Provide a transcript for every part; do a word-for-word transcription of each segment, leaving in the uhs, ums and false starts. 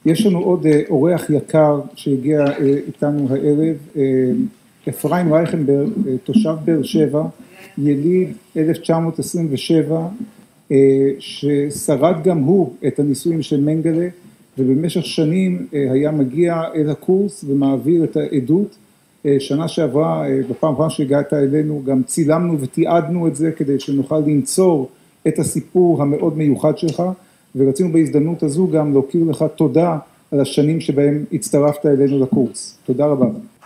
יש לנו עוד אורח יקר שהגיע איתנו הערב, אפרים רייכנברג, תושב באר שבע, יליד אלף תשע מאות עשרים ושבע, ששרד גם הוא את הניסויים של מנגלה, ובמשך שנים היה מגיע אל הקורס ומעביר את העדות. שנה שעברה, בפעם האחרונה שהגעת אלינו, גם צילמנו ותיעדנו את זה כדי שנוכל לנצור את הסיפור המאוד מיוחד שלך, ורצינו בהזדמנות הזו גם להוקיר לך תודה על השנים שבהם הצטרפת אלינו לקורס. תודה רבה.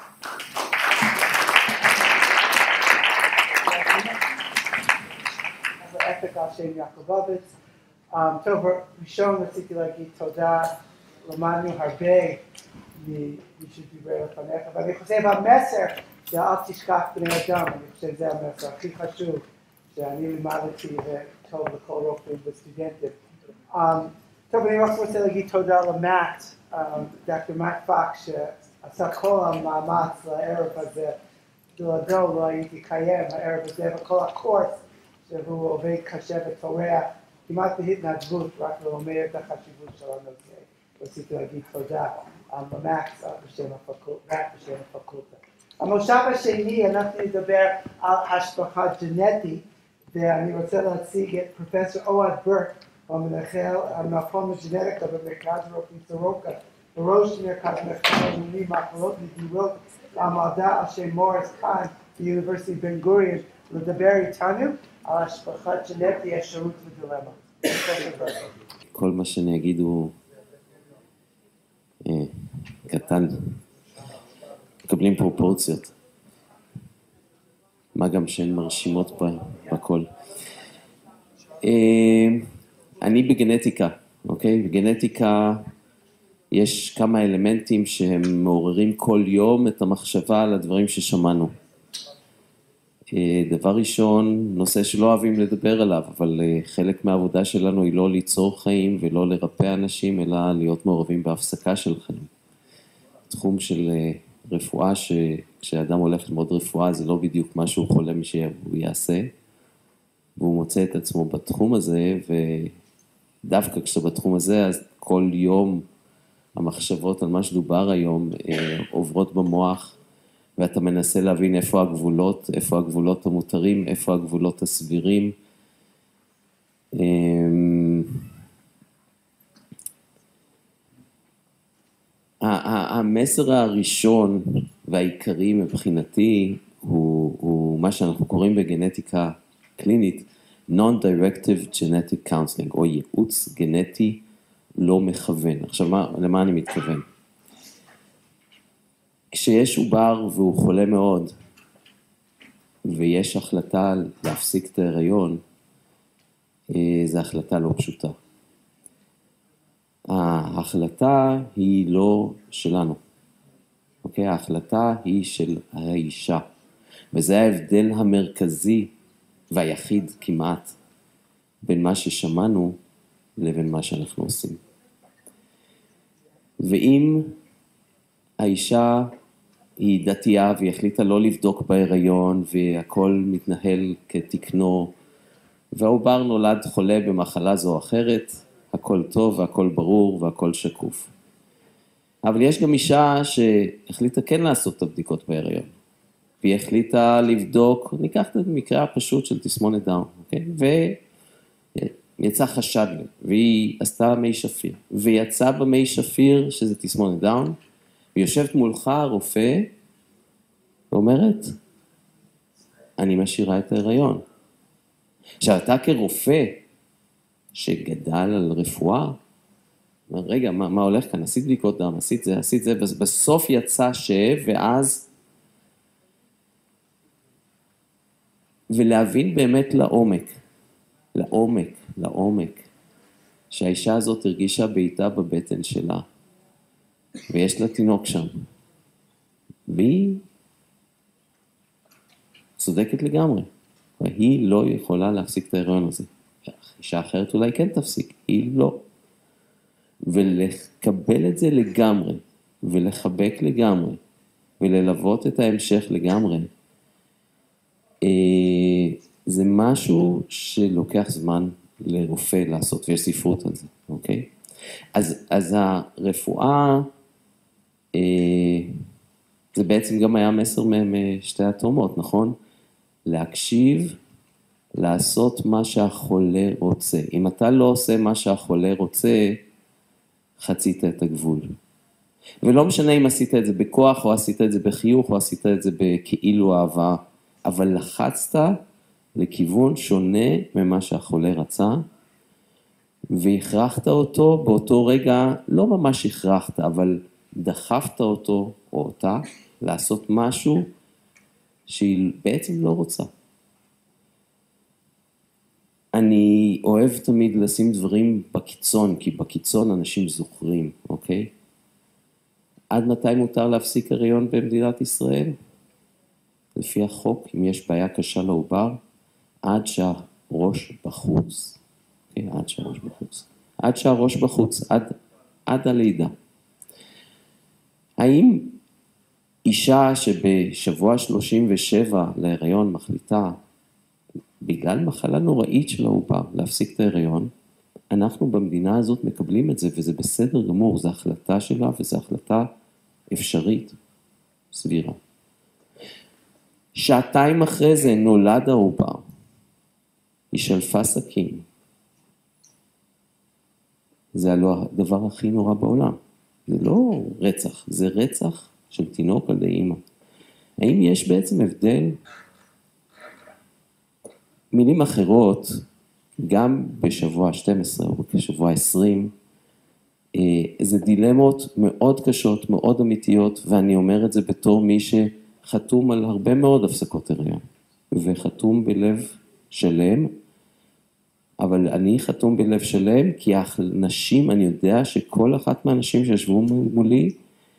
שם יעקובוביץ. טוב, ראשון רציתי להגיד תודה, למדנו הרבה משדברי לפניך, ואני חושב המסר של אל תשכח בני אדם, אני חושב שזה המסר הכי חשוב שאני לימדתי וטוב לכל רופאים וסטודנטים. טוב, אני רק רוצה להגיד תודה למאט, דוקטור מאט פאק, שעשה כל המאמץ לערב הזה, בלעדו לא הייתי קיים הערב הזה וכל הקורס, שהוא עובד קשה וטורח, כמעט בהתנדבות, רק ללמד את החשיבות של הנושא. רציתי להגיד תודה, במקס, בשם הפקולטה. המושב השני, אנחנו נדבר על השפעה ג'נטית, ואני רוצה להציג את פרופסור אוהד ברק, המנהל המכון לג'נטיקה במרכז רפואי סורוקה, בראש מרכז מחקר לאומי מחלות נדירות והמדע על שם מוריס קאהן באוניברסיטת בן גוריון, לדבר איתנו על השפעה ג'נטית, אפשרות ודילמה. כל מה שאני אגיד הוא קטן, מקבלים פרופורציות, מה גם שהן מרשימות בכל. אני בגנטיקה, אוקיי? בגנטיקה יש כמה אלמנטים שהם מעוררים כל יום את המחשבה על הדברים ששמענו. דבר ראשון, נושא שלא אוהבים לדבר עליו, אבל חלק מהעבודה שלנו היא לא ליצור חיים ולא לרפא אנשים, אלא להיות מעורבים בהפסקה של חיים. תחום של רפואה, שכשאדם הולך ללמוד רפואה, זה לא בדיוק מה שהוא חולם שהוא יעשה, והוא מוצא את עצמו בתחום הזה, ודווקא כשאתה בתחום הזה, אז כל יום המחשבות על מה שדובר היום עוברות במוח, ואתה מנסה להבין איפה הגבולות, איפה הגבולות המותרים, איפה הגבולות הסבירים. המסר הראשון והעיקרי מבחינתי הוא, הוא מה שאנחנו קוראים בגנטיקה קלינית, Non-Directive Genetic Counseling, או ייעוץ גנטי לא מכוון. עכשיו, מה, למה אני מתכוון? כשיש עובר והוא חולה מאוד, ויש החלטה להפסיק את ההיריון, זו החלטה לא פשוטה. ההחלטה היא לא שלנו, אוקיי? ההחלטה היא של האישה, וזה ההבדל המרכזי והיחיד כמעט בין מה ששמענו לבין מה שאנחנו עושים. ואם האישה היא דתייה והיא החליטה לא לבדוק בהיריון והכל מתנהל כתקנו, והעובר נולד חולה במחלה זו או אחרת, הכל טוב והכל ברור והכל שקוף. אבל יש גם אישה שהחליטה כן לעשות את הבדיקות בהיריון, והיא החליטה לבדוק, ניקח את המקרה הפשוט של תסמונת דאון, אוקיי? ויצא חשד לה, והיא עשתה מי שפיר, ויצא במי שפיר שזה תסמונת דאון, ויושבת מולך הרופא, ואומרת, אני משאירה את ההיריון. עכשיו, אתה כרופא שגדל על רפואה, רגע, מה, מה הולך כאן? עשית בדיקות דם, עשית זה, עשית זה, בסוף יצא ש, ואז, ולהבין באמת לעומק, לעומק, לעומק, שהאישה הזאת הרגישה בעיטה בבטן שלה, ויש לה תינוק שם, והיא צודקת לגמרי, והיא לא יכולה להפסיק את ההיריון הזה. אישה אחרת אולי כן תפסיק, היא לא. ולקבל את זה לגמרי, ולחבק לגמרי, וללוות את ההמשך לגמרי, זה משהו שלוקח זמן לרופא לעשות, ויש ספרות על זה, אוקיי? אז, אז הרפואה, אה, זה בעצם גם היה מסר משתי התאומות, נכון? להקשיב, לעשות מה שהחולה רוצה. אם אתה לא עושה מה שהחולה רוצה, חצית את הגבול. ולא משנה אם עשית את זה בכוח, או עשית את זה בחיוך, או עשית את זה בכאילו אהבה, אבל לחצת לכיוון שונה ממה שהחולה רצה, והכרחת אותו באותו רגע, לא ממש הכרחת, אבל דחפת אותו או אותה לעשות משהו שהיא בעצם לא רוצה. אני אוהב תמיד לשים דברים בקיצון, כי בקיצון אנשים זוכרים, אוקיי? עד מתי מותר להפסיק הריון במדינת ישראל? לפי החוק, אם יש בעיה קשה לעובר, עד שהראש בחוץ. אוקיי? עד שהראש בחוץ. עד שהראש בחוץ, עד, עד הלידה. האם אישה שבשבוע שלושים ושבע להיריון מחליטה, בגלל מחלה נוראית של העובר, להפסיק את ההיריון, אנחנו במדינה הזאת מקבלים את זה, וזה בסדר גמור, זו החלטה שלה, וזו החלטה אפשרית, סבירה. שעתיים אחרי זה נולד העובר, היא שלפה סכין. זה לא הדבר הכי נורא בעולם. זה לא רצח, זה רצח של תינוק על די אמא. האם יש בעצם הבדל? מילים אחרות, גם בשבוע שתים עשרה או בשבוע עשרים, זה דילמות מאוד קשות, מאוד אמיתיות, ואני אומר את זה בתור מי שחתום על הרבה מאוד הפסקות הריון, וחתום בלב שלם, אבל אני חתום בלב שלם, כי הנשים, אני יודע שכל אחת מהנשים שישבו מולי,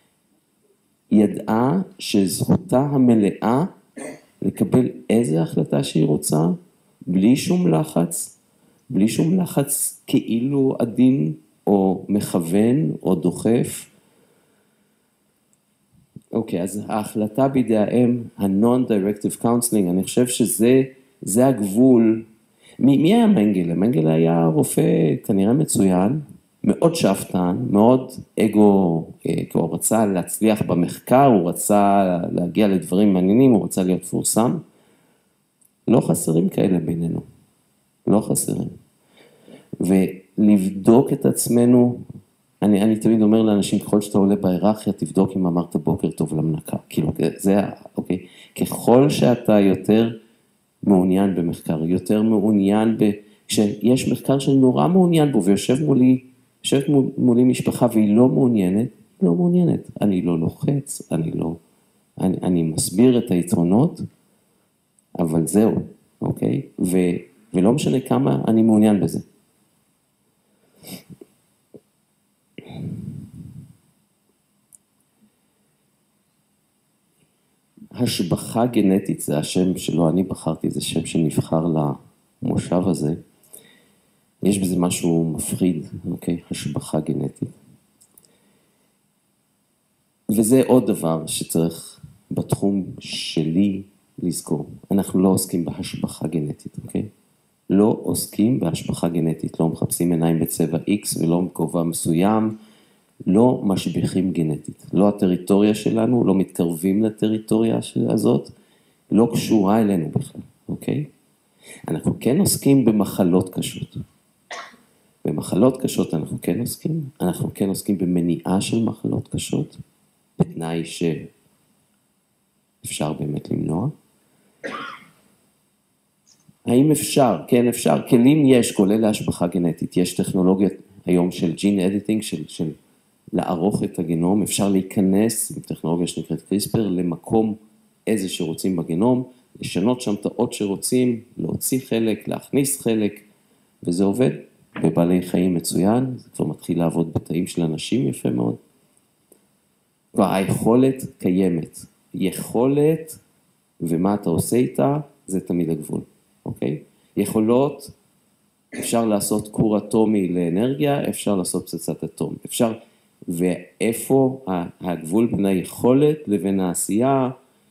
ידעה שזכותה המלאה לקבל איזה החלטה שהיא רוצה, בלי שום לחץ, בלי שום לחץ כאילו עדין, או מכוון, או דוחף. אוקיי, אז ההחלטה בידי האם, ה-non-directive counseling, אני חושב שזה זה הגבול. מי, מי היה מנגלה? מנגלה היה רופא כנראה מצוין, מאוד שפטן, מאוד אגו, כי הוא רצה להצליח במחקר, הוא רצה להגיע לדברים מעניינים, הוא רצה להיות פורסם. לא חסרים כאלה בינינו, לא חסרים. ולבדוק את עצמנו, אני, אני תמיד אומר לאנשים, ככל שאתה עולה בהיררכיה, תבדוק אם אמרת בוקר טוב למנקה. כאילו, זה, אוקיי? ככל שאתה יותר מעוניין במחקר, יותר מעוניין ב... כשיש מחקר שאני נורא מעוניין בו, ויושב מולי, יושבת מולי משפחה, והיא לא מעוניינת, לא מעוניינת. אני לא לוחץ, אני לא... אני, אני מסביר את היתרונות, אבל זהו, אוקיי? ו, ולא משנה כמה אני מעוניין בזה. השבחה גנטית, זה השם שלו, אני בחרתי, זה שם שנבחר למושב הזה. יש בזה משהו מפחיד, אוקיי? השבחה גנטית. וזה עוד דבר שצריך בתחום שלי לזכור. אנחנו לא עוסקים בהשבחה גנטית, אוקיי? לא עוסקים בהשבחה גנטית, לא מחפשים עיניים בצבע X ולא בכובע מסוים, לא משביחים גנטית. לא הטריטוריה שלנו, לא מתקרבים לטריטוריה הזאת, לא קשורה אלינו בכלל, אוקיי? אנחנו כן עוסקים במחלות קשות. במחלות קשות אנחנו כן עוסקים, אנחנו כן עוסקים במניעה של מחלות קשות, בתנאי שאפשר באמת למנוע. האם אפשר? כן אפשר. כלים יש, כולל להשבחה גנטית. יש טכנולוגיה היום של ג'ין אדיטינג, של, של לערוך את הגנום. אפשר להיכנס עם טכנולוגיה שנקראת קריספר למקום איזה שרוצים בגנום, לשנות שם תאות שרוצים, להוציא חלק, להכניס חלק, וזה עובד בבעלי חיים מצוין. זה כבר מתחיל לעבוד בתאים של אנשים יפה מאוד. והיכולת קיימת. יכולת, ומה אתה עושה איתה, זה תמיד הגבול. אוקיי? יכולות, אפשר לעשות כור אטומי לאנרגיה, אפשר לעשות פצצת אטום. אפשר, ואיפה הגבול בין היכולת לבין העשייה,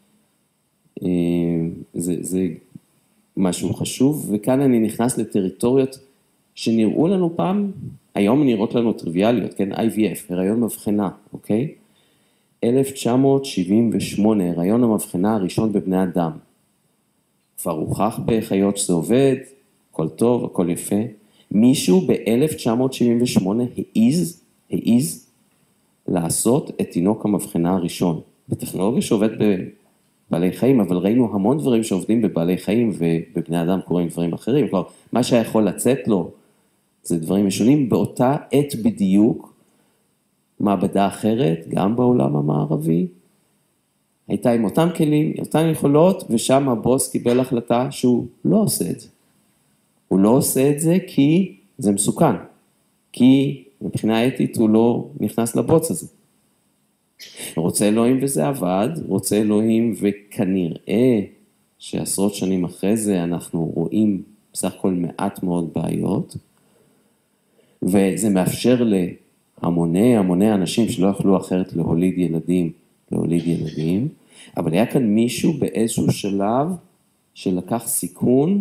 זה, זה משהו חשוב, וכאן אני נכנס לטריטוריות שנראו לנו פעם, היום נראות לנו טריוויאליות, כן? איי וי אף, הריון מבחנה, אוקיי? אלף תשע מאות שבעים ושמונה, הריון המבחנה הראשון בבני אדם. כבר הוכח בחיות שזה עובד, הכל טוב, הכל יפה. מישהו ב-אלף תשע מאות שבעים ושמונה העיז, העיז לעשות את תינוק המבחנה הראשון. בטכנולוגיה שעובד בבעלי חיים, אבל ראינו המון דברים שעובדים בבעלי חיים, ובבני אדם קוראים דברים אחרים. כלומר, מה שיכול לצאת לו, זה דברים משונים. באותה עת בדיוק, מעבדה אחרת, גם בעולם המערבי, הייתה עם אותם כלים, אותן יכולות, ושם הבוס קיבל החלטה שהוא לא עושה את זה. הוא לא עושה את זה כי זה מסוכן, כי מבחינה אתית הוא לא נכנס לבוץ הזה. רוצה אלוהים וזה עבד, רוצה אלוהים וכנראה שעשרות שנים אחרי זה אנחנו רואים בסך הכל מעט מאוד בעיות, וזה מאפשר להמוני המוני אנשים שלא יכלו אחרת להוליד ילדים, להוליד ילדים, אבל היה כאן מישהו באיזשהו שלב שלקח סיכון,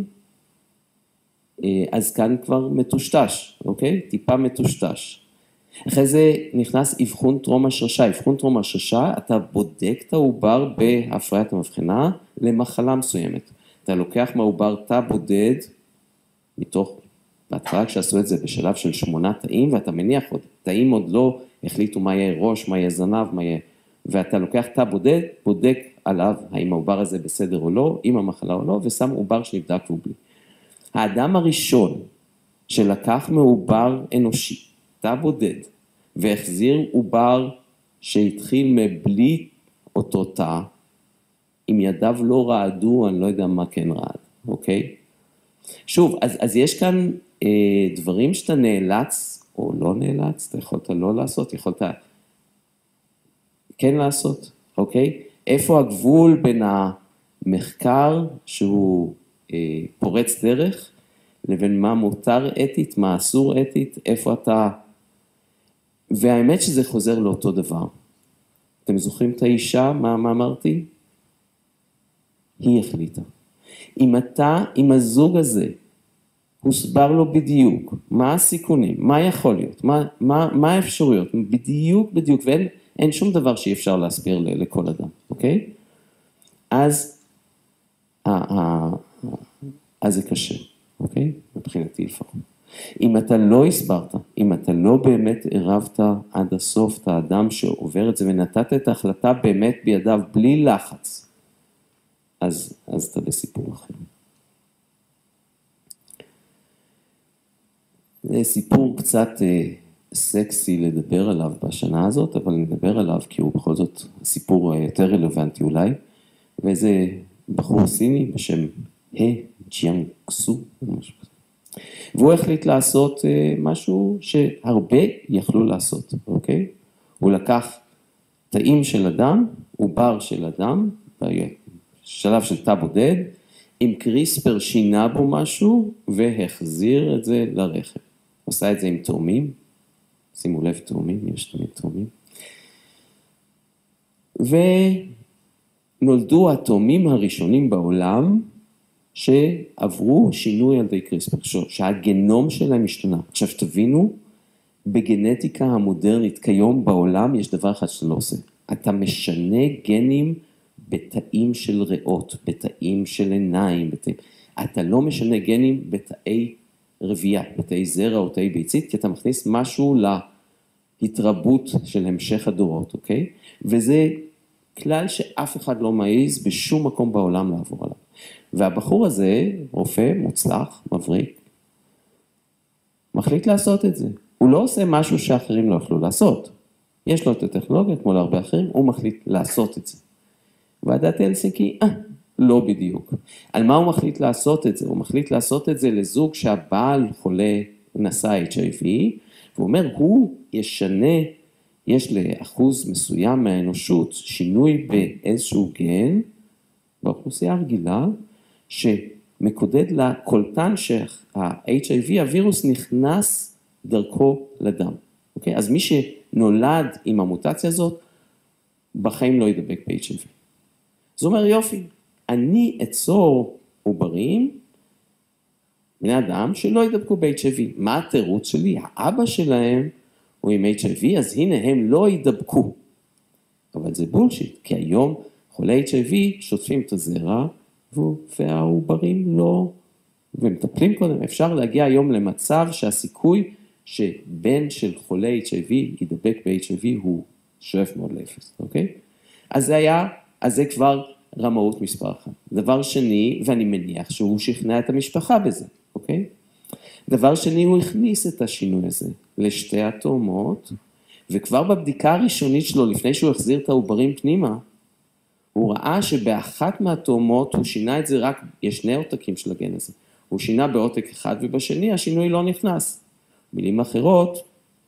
אז כאן כבר מטושטש, אוקיי? טיפה מטושטש. אחרי זה נכנס אבחון טרום השרשה. אבחון טרום השרשה, אתה בודק את העובר בהפריית המבחנה למחלה מסוימת. אתה לוקח מהעובר תא בודד, מתוך, בהתחלה כשעשו את זה בשלב של שמונה תאים, ואתה מניח עוד, תאים עוד לא החליטו מה יהיה ראש, מה יהיה זנב, מה יהיה, ואתה לוקח תא בודד, בודק עליו האם העובר הזה בסדר או לא, עם המחלה או לא, ושם עובר שנבדק והוא בלי. האדם הראשון שלקח מעובר אנושי, תא בודד, והחזיר עובר שהתחיל מבלי אותו תא, אם ידיו לא רעדו, אני לא יודע מה כן רעד, אוקיי? שוב, אז, אז יש כאן אה, דברים שאתה נאלץ, או לא נאלץ, אתה יכולת לא לעשות, יכולת כן לעשות, אוקיי? איפה הגבול בין המחקר שהוא אה, פורץ דרך, לבין מה מותר אתית, מה אסור אתית, איפה אתה... והאמת שזה חוזר לאותו דבר. אתם זוכרים את האישה, מה, מה אמרתי? היא החליטה. אם אתה, אם הזוג הזה, הוסבר לו בדיוק, מה הסיכונים, מה יכול להיות, מה, מה, מה האפשרויות, בדיוק, בדיוק, ואין אין שום דבר שאי אפשר להסביר ל, לכל אדם, אוקיי? אז, ה, ה, אז זה קשה, אוקיי? מבחינתי לפחות. אם אתה לא הסברת, אם אתה לא באמת ערבת עד הסוף את האדם שעובר את זה, ונתת את ההחלטה באמת בידיו בלי לחץ, אז, אז אתה בסיפור אחר. זה סיפור קצת אה, סקסי לדבר עליו בשנה הזאת, אבל נדבר עליו כי הוא בכל זאת סיפור יותר רלוונטי אולי, ואיזה בחור סיני בשם הי ג'יאנג קסו, משהו כזה. והוא החליט לעשות משהו שהרבה יכלו לעשות, אוקיי? הוא לקח תאים של אדם, עובר של אדם, בשלב של תא בודד, עם קריספר שינה בו משהו, והחזיר את זה לרחם. הוא עשה את זה עם תאומים, שימו לב תאומים, יש תמיד תאומים. ונולדו התאומים הראשונים בעולם, שעברו שינוי על ידי קריספר, שהגנום שלהם השתנה. עכשיו תבינו, בגנטיקה המודרנית כיום בעולם יש דבר אחד שאתה לא עושה. אתה משנה גנים בתאים של ריאות, בתאים של עיניים, בתאים. אתה לא משנה גנים בתאי רבייה, בתאי זרע או תאי ביצית, כי אתה מכניס משהו להתרבות של המשך הדורות, אוקיי? וזה כלל שאף אחד לא מעיז בשום מקום בעולם לעבור עליו. והבחור הזה, רופא, מוצלח, מבריק, מחליט לעשות את זה. הוא לא עושה משהו שאחרים לא יכלו לעשות. יש לו את הטכנולוגיה, כמו להרבה אחרים, הוא מחליט לעשות את זה. ועדת הלסינקי, אה, לא בדיוק. על מה הוא מחליט לעשות את זה? הוא מחליט לעשות את זה לזוג שהבעל חולה נשא אייץ' איי וי, והוא אומר, הוא ישנה, יש לאחוז מסוים מהאנושות, שינוי באיזשהו גן, באוכלוסייה הרגילה, שמקודד לקולטן שה-אייץ' איי וי, הווירוס נכנס דרכו לדם. אוקיי? אז מי שנולד עם המוטציה הזאת, בחיים לא ידבק ב-אייץ' איי וי. זאת אומרת, יופי, אני אצור עוברים, בני אדם שלא ידבקו ב-אייץ' איי וי. מה התירוץ שלי? האבא שלהם הוא עם אייץ' איי וי, אז הנה הם לא ידבקו. אבל זה בולשיט, כי היום חולי אייץ' איי וי שוטפים את הזרע, והעוברים לא, ומטפלים קודם. אפשר להגיע היום למצב שהסיכוי שבן של חולי אייץ' איי וי ידבק ב-אייץ' איי וי הוא שואף מאוד לאפס, אוקיי? אז זה היה, אז זה כבר רמאות מספר אחת. דבר שני, ואני מניח שהוא שכנע את המשפחה בזה, אוקיי? דבר שני, הוא הכניס את השינוי הזה לשתי התאומות, וכבר בבדיקה הראשונית שלו, לפני שהוא החזיר את העוברים פנימה, הוא ראה שבאחת מהתאומות הוא שינה את זה רק, יש שני עותקים של הגן הזה, הוא שינה בעותק אחד ובשני השינוי לא נכנס. מילים אחרות,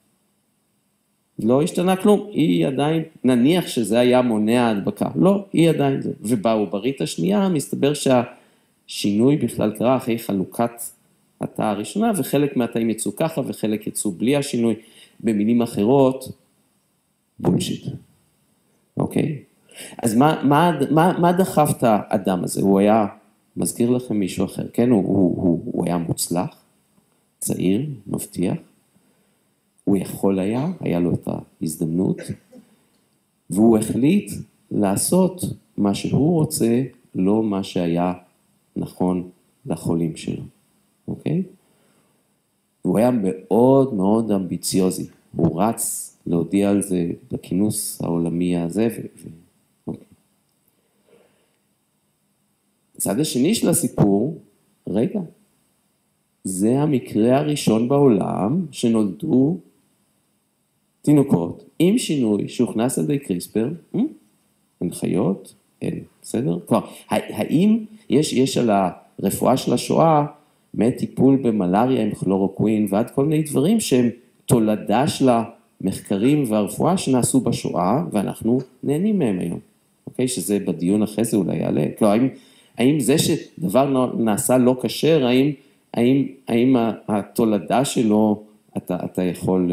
לא השתנה כלום, היא עדיין, נניח שזה היה מונע הדבקה, לא, היא עדיין זה. ובעוברית השנייה מסתבר שהשינוי בכלל קרה אחרי חלוקת התא הראשונה, וחלק מהתאים יצאו ככה וחלק יצאו בלי השינוי, במילים אחרות, בולשיט. אוקיי? אז מה, מה, מה, מה דחף את האדם הזה? הוא היה, מזכיר לכם מישהו אחר, כן? הוא, הוא, הוא, הוא היה מוצלח, צעיר, מבטיח, הוא יכול היה, היה לו את ההזדמנות, והוא החליט לעשות מה שהוא רוצה, לא מה שהיה נכון לחולים שלו, אוקיי? הוא היה מאוד מאוד אמביציוזי, הוא רץ להודיע על זה בכינוס העולמי הזה, ו... ו... אוקיי. הצד השני של הסיפור, רגע, זה המקרה הראשון בעולם שנולדו תינוקות עם שינוי שהוכנס על ידי קריספר, אין חיות, אין, בסדר? כבר, האם יש, יש על הרפואה של השואה, מטיפול במלאריה עם כלורוקווין ועד כל מיני דברים שהם תולדה של המחקרים והרפואה שנעשו בשואה, ואנחנו נהנים מהם היום, אוקיי? שזה בדיון אחרי זה אולי יעלה. כלומר, האם, האם זה שדבר נעשה לא כשר, האם, האם, האם התולדה שלו אתה, אתה יכול...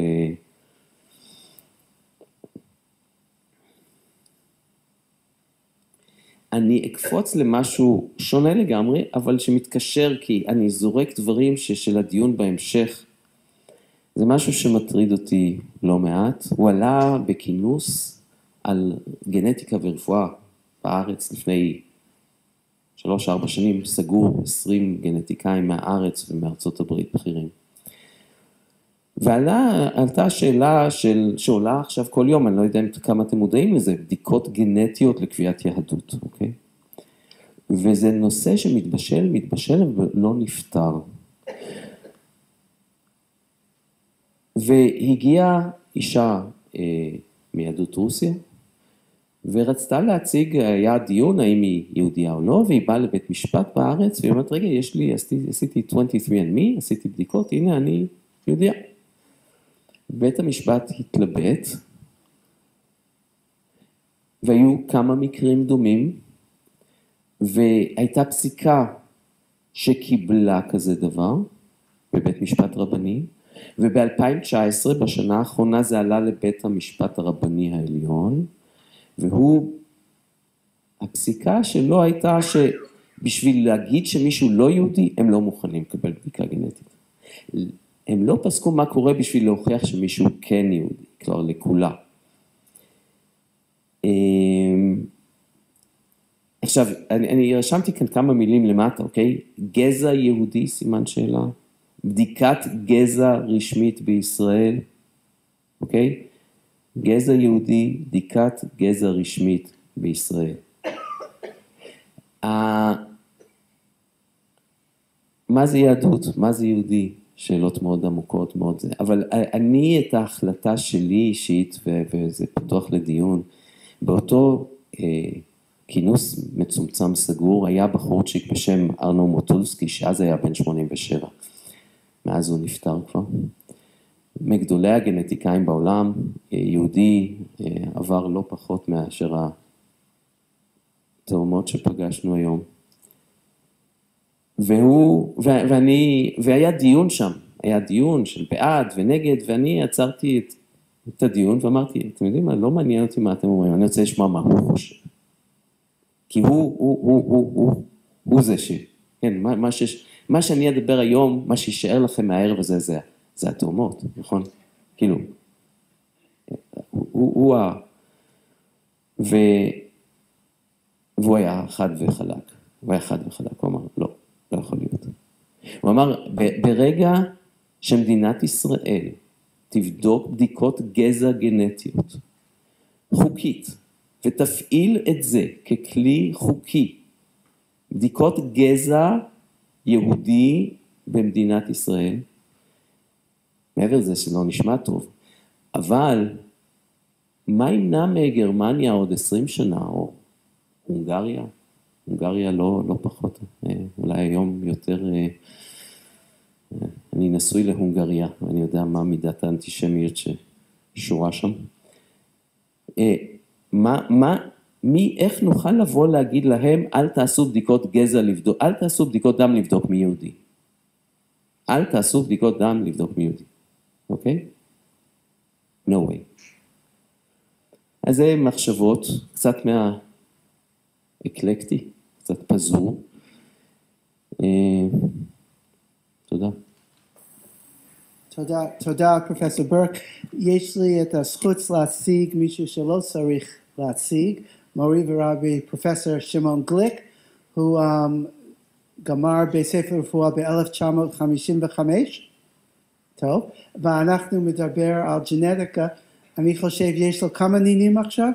אני אקפוץ למשהו שונה לגמרי, אבל שמתקשר כי אני זורק דברים של הדיון בהמשך. זה משהו שמטריד אותי לא מעט. הוא עלה בכינוס על גנטיקה ורפואה בארץ לפני שלוש ארבע שנים, סגור עשרים גנטיקאים מהארץ ומארצות הברית בכירים. ועלה, עלתה שאלה של, שעולה עכשיו כל יום, אני לא יודע כמה אתם מודעים לזה, בדיקות גנטיות לקביעת יהדות, אוקיי? וזה נושא שמתבשל, מתבשל ולא נפטר. והגיעה אישה אה, מיהדות רוסיה, ורצתה להציג, היה דיון האם היא יהודיה או לא, והיא באה לבית משפט בארץ, והיא אומרת, רגע, יש לי, עשיתי, עשיתי עשרים ושלוש אנד מי, עשיתי בדיקות, הנה אני יהודיה. בית המשפט התלבט, והיו כמה מקרים דומים, והייתה פסיקה שקיבלה כזה דבר, בבית משפט רבני, וב-אלפיים תשע עשרה, בשנה האחרונה, זה עלה לבית המשפט הרבני העליון, והוא, הפסיקה שלו הייתה שבשביל להגיד שמישהו לא יהודי, הם לא מוכנים לקבל בדיקה גנטית. הם לא פסקו מה קורה בשביל להוכיח שמישהו כן יהודי, כלומר לכולה. עכשיו, אני, אני רשמתי כאן כמה מילים למטה, אוקיי? גזע יהודי, סימן שאלה. בדיקת גזע רשמית בישראל, אוקיי? גזע יהודי, בדיקת גזע רשמית בישראל. מה זה יהדות? מה זה יהודי? שאלות מאוד עמוקות, מאוד זה. אבל אני את ההחלטה שלי אישית, וזה פתוח לדיון, באותו אה, כינוס מצומצם סגור, היה בחורצ'יק בשם ארנו מוטולסקי, שאז היה בן שמונים ושבע. מאז הוא נפטר כבר. מגדולי הגנטיקאים בעולם, יהודי עבר לא פחות מאשר התאומות שפגשנו היום. והוא, ו- ואני, והיה דיון שם, היה דיון של בעד ונגד, ואני עצרתי את, את הדיון ואמרתי, אתם יודעים מה, לא מעניין אותי מה אתם אומרים, אני רוצה לשמוע מה הוא חושב. כי הוא, הוא, הוא, הוא, הוא, הוא זה ש... כן, מה, מה שיש... מה שאני אדבר היום, מה שישאר לכם מהערב הזה, זה, זה התאומות, נכון? כאילו, הוא, הוא, הוא ה... ו... והוא היה חד וחלק, הוא היה חד וחלק, הוא אמר, לא, לא יכול להיות. הוא אמר, ברגע שמדינת ישראל תבדוק בדיקות גזע גנטיות, חוקית, ותפעיל את זה ככלי חוקי, בדיקות גזע יהודי במדינת ישראל, מעבר לזה שלא נשמע טוב, אבל מה ימנע מגרמניה עוד עשרים שנה, או הונגריה? הונגריה לא, לא פחות, אולי היום יותר, אני נשוי להונגריה, ואני יודע מה מידת האנטישמיות ששורה שם. מה, מה, מי, איך נוכל לבוא להגיד להם, אל תעשו בדיקות גזע לבדוק, אל תעשו בדיקות דם לבדוק מי יהודי. אל תעשו בדיקות דם לבדוק מי יהודי. אוקיי? No way. אז זה מחשבות, קצת מהאקלקטי, קצת פזור. תודה. תודה, תודה פרופסור ברק. יש לי את הזכות להציג מישהו שלא צריך להציג, מורי ורבי פרופסור שמעון גליק, הוא um, גמר בספר רפואה ב-אלף תשע מאות חמישים וחמש, טוב, ואנחנו מדבר על ג'נטיקה, אני חושב יש לו כמה נינים עכשיו?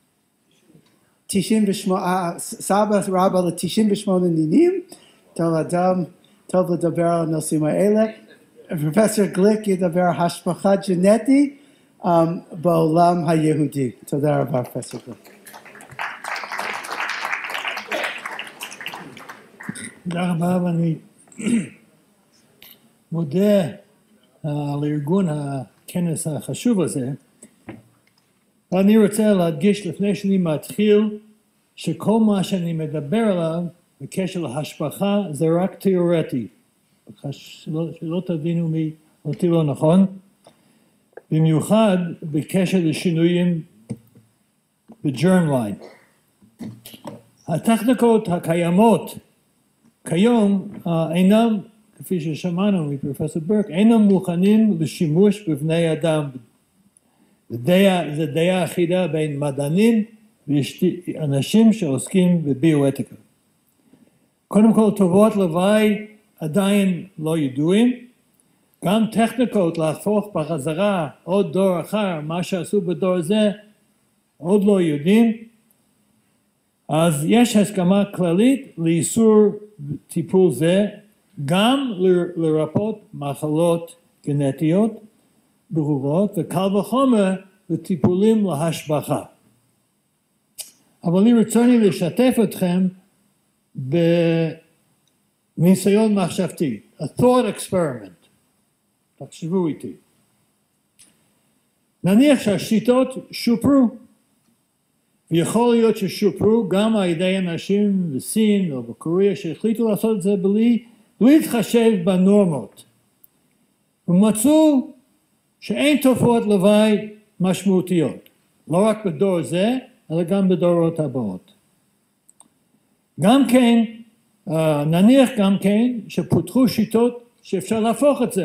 תשעים ושמונה, סבא רבא ל-תשעים ושמונה נינים, טוב אדם, טוב לדבר על הנושאים האלה, פרופסור גליק ידבר השפעה ג'נטית um, בעולם היהודי. תודה רבה פרופסור גליק. תודה רבה, ואני מודה על ארגון הכנס החשוב הזה. ואני רוצה להדגיש לפני שאני מתחיל, שכל מה שאני מדבר עליו בקשר להשפעה זה רק תיאורטי. שלא, שלא תבינו מי אותי לא נכון. במיוחד בקשר לשינויים בג'רמליין. הטכניקות הקיימות כיום אינם, כפי ששמענו מפרופסור ברק, אינם מוכנים לשימוש בבני אדם. זו דעה אחידה בין מדענים ואנשים שעוסקים בביואתיקה. קודם כל, תופעות לוואי עדיין לא ידועים. גם טכניקות להפוך בחזרה עוד דור אחר, מה שעשו בדור זה, עוד לא יודעים. אז יש הסכמה כללית לאיסור טיפול זה, גם לרפאות מחלות גנטיות ברורות, וקל וחומר לטיפולים להשבחה. אבל אני רצוני לשתף אתכם בניסיון מחשבתי, a thought experiment. תחשבו איתי. נניח שהשיטות שופרו, ויכול להיות ששופרו גם על ידי אנשים בסין או בקוריאה שהחליטו לעשות את זה בלי, בלי להתחשב בנורמות. ומצאו שאין תופעות לוואי משמעותיות, לא רק בדור זה, אלא גם בדורות הבאות. גם כן, נניח גם כן שפותחו שיטות שאפשר להפוך את זה.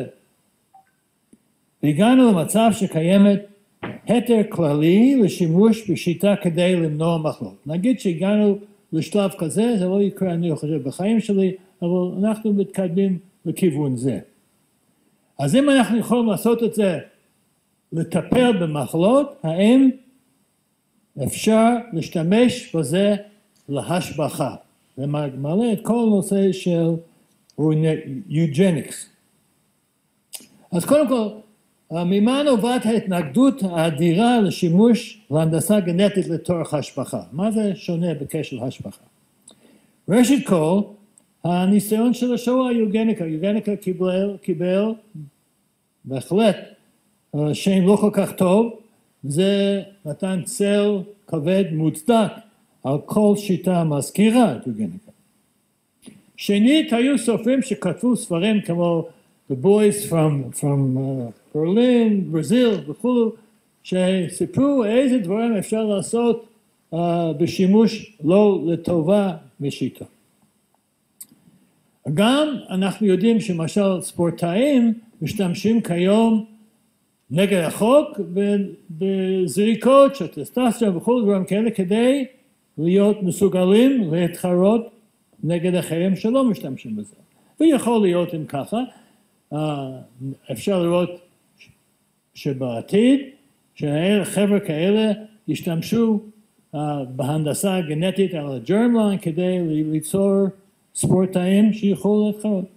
והגענו למצב שקיימת היתר כללי לשימוש בשיטה כדי למנוע מחלות. נגיד שהגענו לשלב כזה, זה לא יקרה אני חושב בחיים שלי, אבל אנחנו מתקדמים לכיוון זה. אז אם אנחנו יכולים לעשות את זה, לטפל במחלות, האם אפשר להשתמש בזה להשבחה? זה מעלה את כל הנושא של יוג'ניקס. אז קודם כל, ממה נובעת ההתנגדות האדירה לשימוש להנדסה גנטית לצורך השבחה? מה זה שונה בקשר להשבחה? ראשית כל, הניסיון של השואה היוגניקה, יוגניקה קיבל, קיבל בהחלט שם לא כל כך טוב, זה נתן צל כבד מוצדק על כל שיטה מזכירה את יוגניקה. שנית, היו סופרים שכתבו ספרים כמו The Boys from, from uh, Berlin, ברזיל וכו', שסיפרו איזה דברים אפשר לעשות uh, בשימוש לא לטובה בשיטה. גם אנחנו יודעים שמשל ספורטאים משתמשים כיום נגד החוק בזריקות של טסטוסטרון וכל דברים כאלה כדי להיות מסוגלים להתחרות נגד אחרים שלא משתמשים בזה. ויכול להיות אם ככה, אפשר לראות שבעתיד שחבר'ה כאלה ישתמשו בהנדסה גנטית על הג'רמליין כדי ליצור ספורטאים שיוכלו להתחרות.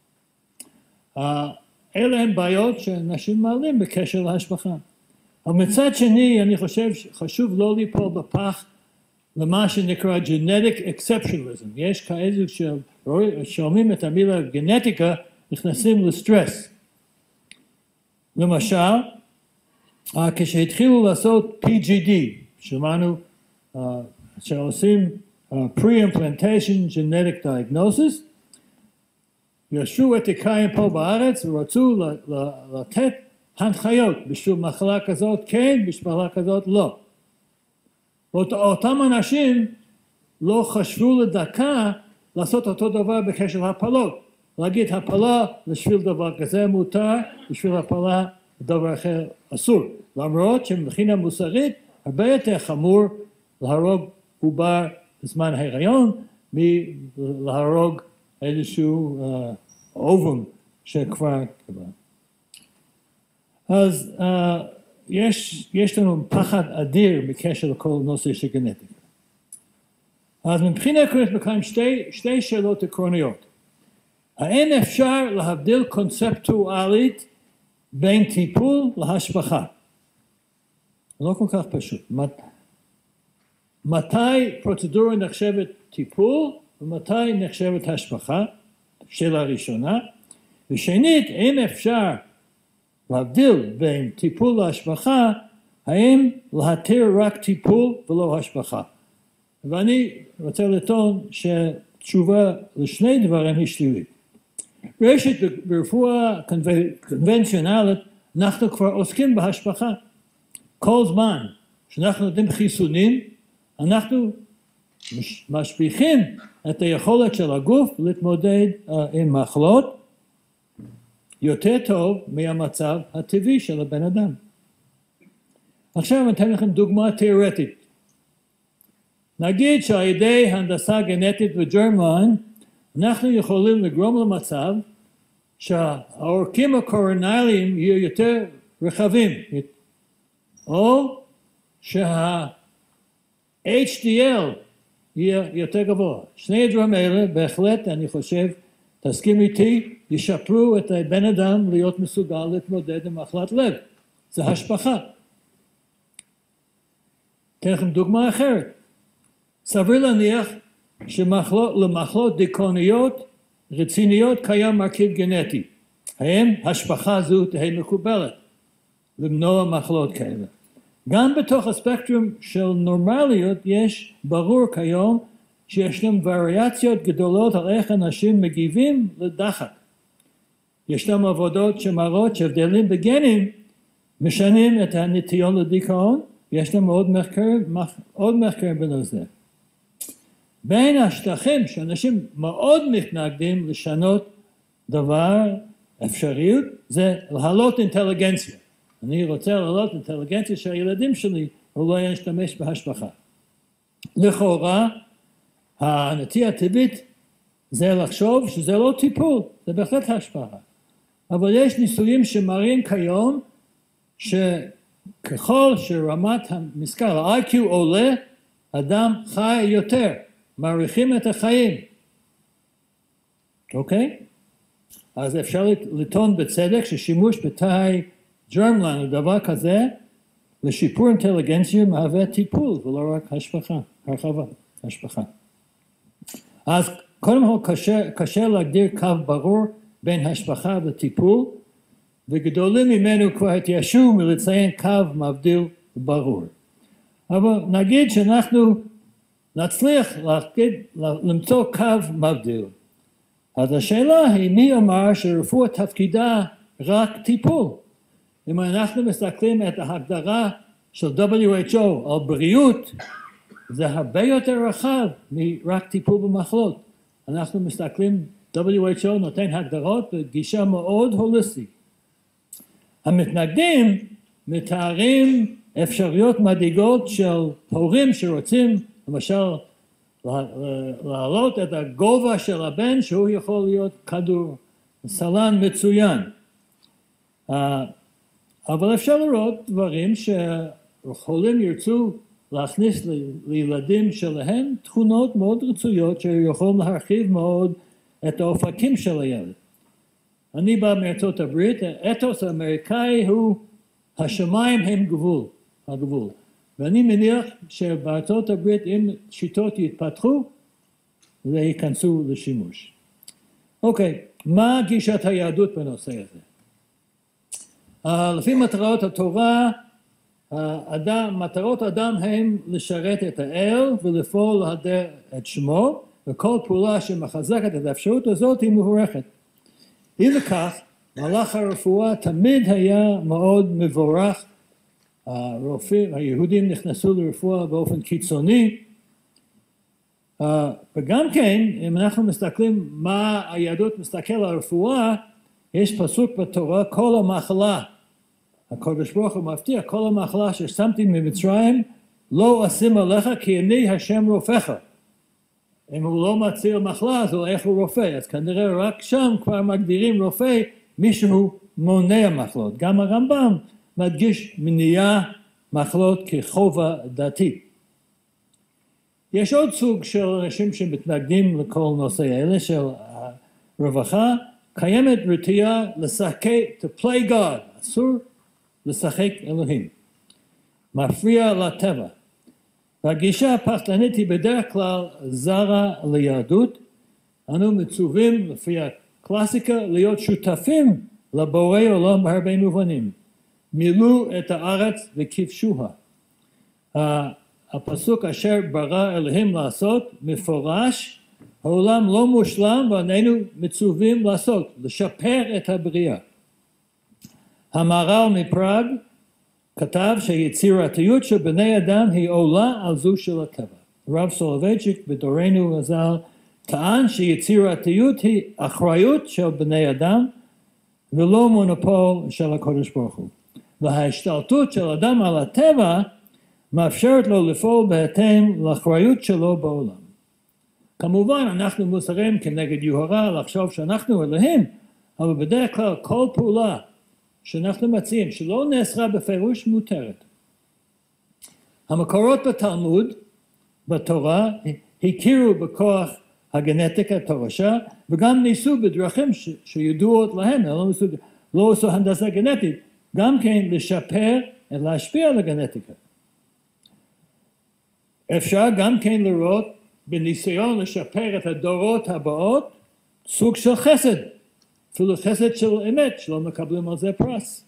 אלה הן בעיות שאנשים מעלים בקשר להשבחה. אבל מצד שני אני חושב שחשוב לא ליפול בפח למה שנקרא genetic exceptionalism. יש כאלה ששומעים את המילה גנטיקה נכנסים לסטרס. למשל, כשהתחילו לעשות פי ג'י די, שמענו שעושים pre-implantation genetic diagnosis, ישבו אתיקאים פה בארץ ורצו לתת הנחיות בשביל מחלה כזאת כן, בשביל מחלה כזאת לא. אותם אנשים לא חשבו לדקה לעשות אותו דבר בקשר להפלות. להגיד הפלה בשביל דבר כזה מותר, בשביל הפלה דבר אחר אסור. למרות שמבחינה מוסרית הרבה יותר חמור להרוג עובר בזמן ההיריון מלהרוג איזשהו אובום שכבר קבע. אז uh, יש, יש לנו פחד אדיר בקשר לכל נושא של גנטיקה. אז מבחינה עקרונית מקיים שתי, שתי שאלות עקרוניות. האם אפשר להבדיל קונספטואלית בין טיפול להשבחה? לא כל כך פשוט. מת, מתי פרוצדורה נחשבת טיפול ומתי נחשבת השבחה? שאלה ראשונה. ושנית, האם אפשר להבדיל בין טיפול להשבחה, האם להתיר רק טיפול ולא השבחה? ואני רוצה לטעון שתשובה לשני דברים היא שלילית. ראשית, ברפואה קונבנציונלית אנחנו כבר עוסקים בהשבחה. כל זמן שאנחנו נותנים חיסונים, אנחנו משביחים את היכולת של הגוף להתמודד uh, עם מחלות יותר טוב מהמצב הטבעי של הבן אדם. עכשיו אני אתן לכם דוגמה תיאורטית. נגיד שעל ידי הנדסה גנטית וג'רמליין אנחנו יכולים לגרום למצב שהעורקים הקורונליים יהיו יותר רחבים, או שה-אייץ' די אל יהיה יותר גבוה. שני הדברים האלה בהחלט אני חושב, תסכים איתי, ישפרו את הבן אדם להיות מסוגל להתמודד עם מחלת לב. זה השבחה. אתן לכם דוגמה אחרת. סביר להניח שלמחלות דיכאוניות רציניות קיים מרכיב גנטי. האם השבחה זו תהיה מקובלת למנוע מחלות כאלה? גם בתוך הספקטרום של נורמליות יש ברור כיום שישנם וריאציות גדולות על איך אנשים מגיבים לדחק. ישנם עבודות שמראות שהבדלים בגנים משנים את הנטיון לדיכאון, וישנם עוד מחקרים, עוד מחקרים בנושא. בין השטחים שאנשים מאוד מתנגדים לשנות דבר אפשריות, זה להעלות אינטליגנציה. אני רוצה להעלות אינטליגנציה של הילדים שלי, הוא לא ישתמש בהשבחה. לכאורה, הנטייה הטבעית זה לחשוב שזה לא טיפול, זה בהחלט השפעה. אבל יש ניסויים שמראים כיום שככל שרמת המשכל, ה-איי קיו עולה, אדם חי יותר, מעריכים את החיים. אוקיי? אז אפשר לטעון בצדק ששימוש בתאי ג'רמליין או דבר כזה לשיפור אינטליגנציה מהווה טיפול ולא רק השבחה, הרחבה, השבחה. אז קודם כל קשה, קשה להגדיר קו ברור בין השבחה וטיפול, וגדולים ממנו כבר התיישו מלציין קו מבדיל ברור. אבל נגיד שאנחנו נצליח להגיד, למצוא קו מבדיל. אז השאלה היא מי אמר שרפואה תפקידה רק טיפול? אם אנחנו מסתכלים את ההגדרה של דאבליו אייץ' או על בריאות, זה הרבה יותר רחב מרק טיפול במחלות. אנחנו מסתכלים דאבליו אייץ' או נותן הגדרות בגישה מאוד הוליסטית. המתנגדים מתארים אפשרויות מדאיגות של הורים שרוצים למשל להעלות את הגובה של הבן שהוא יכול להיות כדור סלן מצוין. אבל אפשר לראות דברים שחולים ירצו להכניס לילדים שלהם תכונות מאוד רצויות שיכולים להרחיב מאוד את האופקים של הילד. אני בא מארצות הברית, האתוס האמריקאי הוא השמיים הם גבול, הגבול. ואני מניח שבארצות הברית אם שיטות יתפתחו וייכנסו לשימוש. אוקיי, מה גישת היהדות בנושא הזה? לפי מטרות התורה, האדם, מטרות אדם הם לשרת את האל ולפעול להדר את שמו, וכל פעולה שמחזקת את האפשרות הזאת היא מבורכת. אי לכך, מהלך הרפואה תמיד היה מאוד מבורך. הרופאים, היהודים נכנסו לרפואה באופן קיצוני, וגם כן, אם אנחנו מסתכלים מה היהדות מסתכל על הרפואה, יש פסוק בתורה, כל המחלה, הקדוש ברוך הוא מבטיח, כל המחלה ששמתי ממצרים, לא אשים עליך כי אני השם רופאך. אם הוא לא מציל מחלה, אז איך הוא רופא? אז כנראה רק שם כבר מגדירים רופא, מישהו מונע מחלות. גם הרמב"ם מדגיש מניעה מחלות כחובה דתית. יש עוד סוג של אנשים שמתנגדים לכל נושא האלה של הרווחה, קיימת רתיעה לשחק, to play God, אסור לשחק אלוהים, מפריע לטבע. והגישה הפחדנית היא בדרך כלל זרה ליהדות, אנו מצווים לפי הקלאסיקה להיות שותפים לבורא עולם בהרבה מובנים. מילאו את הארץ וכבשוה. הפסוק אשר ברא אלוהים לעשות מפורש, העולם לא מושלם ואיננו מצווים לעשות, לשפר את הבריאה. המהר"ל מפראג כתב שיצירתיות של בני אדם היא עולה על זו של הטבע. הרב סולובייצ'יק בדורנו ז"ל טען שיצירתיות היא אחריות של בני אדם ולא מונופול של הקדוש ברוך הוא. וההשתלטות של אדם על הטבע מאפשרת לו לפעול בהתאם לאחריות שלו בעולם. כמובן אנחנו מוסרים כנגד יוהרה לחשוב שאנחנו אלוהים, אבל בדרך כלל כל פעולה שאנחנו מציעים שלא נאסרה בפירוש מותרת. המקורות בתלמוד, בתורה, הכירו בכוח הגנטיקה התורשה, וגם ניסו בדרכים ש- שידועות להם, לא, ניסו, לא עשו הנדסה גנטית, גם כן לשפר ולהשפיע על הגנטיקה. אפשר גם כן לראות בניסיון לשפר את הדורות הבאות, סוג של חסד, אפילו חסד של אמת, שלא מקבלים על זה פרס.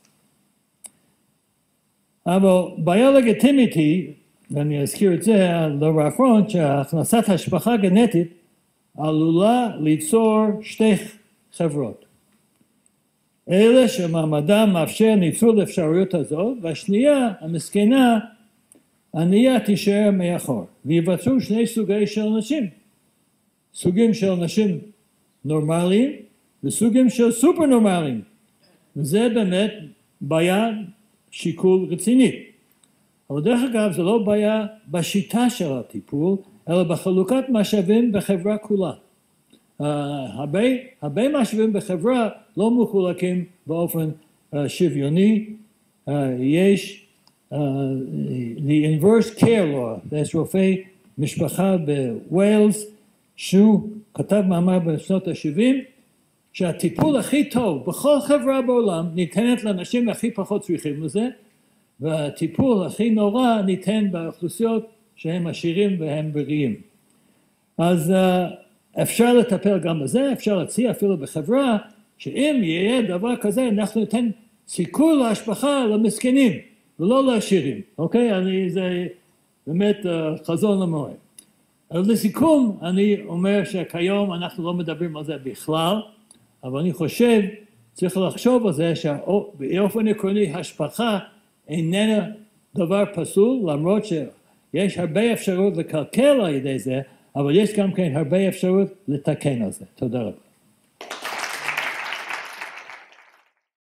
אבל בעיה לגיטימית היא, ואני אזכיר את זה לדבר האחרון, שהכנסת השפחה גנטית עלולה ליצור שתי חברות. אלה שמעמדם מאפשר ניצול אפשרויות הזאת, והשנייה, המסכנה, ענייה תישאר מאחור. ויווצרו שני סוגי של אנשים. סוגים של אנשים נורמליים, וסוגים של סופר נורמליים. וזה באמת בעיה שיקול רצינית. אבל דרך אגב, זה לא בעיה בשיטה של הטיפול, אלא בחלוקת משאבים בחברה כולה. Uh, הרבה, הרבה משאבים בחברה לא מחולקים באופן uh, שוויוני. Uh, יש uh, the inverse care law, יש רופא משפחה בווילס, שהוא כתב מאמר בשנות ה-שבעים, שהטיפול הכי טוב בכל חברה בעולם ניתנת לאנשים הכי פחות צריכים לזה, והטיפול הכי נורא ניתן באוכלוסיות שהם עשירים והם בריאים. אז uh, אפשר לטפל גם בזה, אפשר להציע אפילו בחברה, שאם יהיה דבר כזה, אנחנו ניתן סיכוי להשפחה למסכנים, ולא לעשירים, אוקיי? אני, זה באמת uh, חזון למועד. אז לסיכום, אני אומר שכיום אנחנו לא מדברים על זה בכלל, אבל אני חושב, צריך לחשוב על זה, שבאופן עקרוני השפחה איננה דבר פסול, למרות שיש הרבה אפשרות לקלקל על ידי זה, אבל יש גם כן הרבה אפשרות לתקן על זה. תודה רבה.